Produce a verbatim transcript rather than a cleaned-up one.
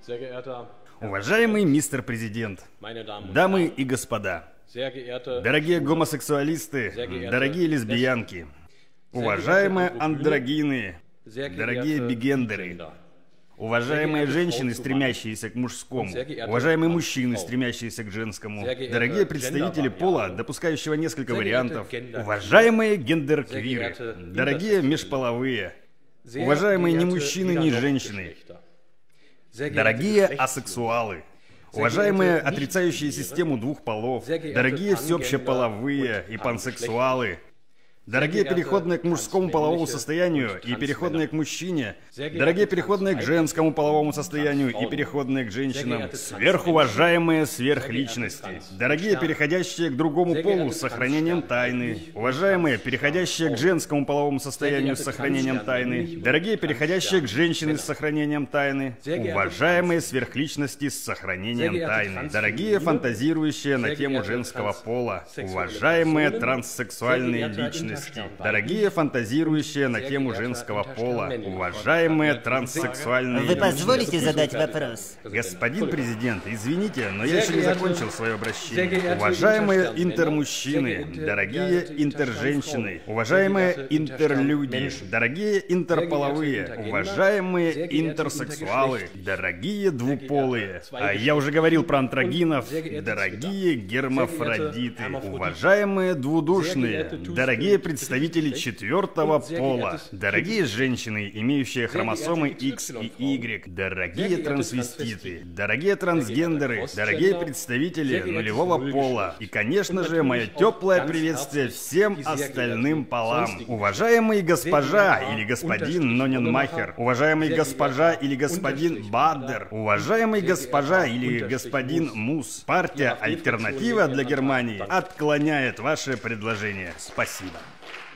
Уважаемый мистер Президент, дамы и господа, дорогие гомосексуалисты, дорогие лесбиянки, уважаемые андрогины, дорогие бигендеры, уважаемые женщины, стремящиеся к мужскому, уважаемые мужчины, стремящиеся к женскому, дорогие представители пола, допускающего несколько вариантов, уважаемые гендерквиры, дорогие межполовые, уважаемые ни мужчины, ни женщины, дорогие асексуалы, уважаемые отрицающие систему двух полов, дорогие всеобщеполовые и пансексуалы, дорогие переходные к мужскому половому состоянию и переходные к мужчине, дорогие переходные к женскому половому состоянию и переходные к женщинам, сверхуважаемые сверхличности, дорогие переходящие к другому полу с сохранением тайны, уважаемые переходящие к женскому половому состоянию с сохранением тайны, дорогие переходящие к женщине с сохранением тайны, уважаемые сверхличности с сохранением тайны, дорогие фантазирующие на тему женского пола, уважаемые транссексуальные личности, дорогие фантазирующие на тему женского пола, уважаемые транссексуальные Вы позволите личности. задать вопрос? Господин президент, извините, но я еще не закончил свое обращение. Уважаемые интермужчины, дорогие интерженщины, уважаемые интерлюди, дорогие интерполовые, уважаемые интерсексуалы, дорогие двуполые, а я уже говорил про антрогинов, дорогие гермафродиты, уважаемые двудушные, дорогие представители четвертого пола, дорогие женщины, имеющие хромосомы X и Y, дорогие трансвеститы, дорогие трансгендеры, дорогие представители нулевого пола и, конечно же, мое теплое приветствие всем остальным полам. Уважаемый госпожа или господин Ноненмахер, уважаемый госпожа или господин Баддер, уважаемый госпожа или господин Мус, партия «Альтернатива для Германии» отклоняет ваше предложение. Спасибо.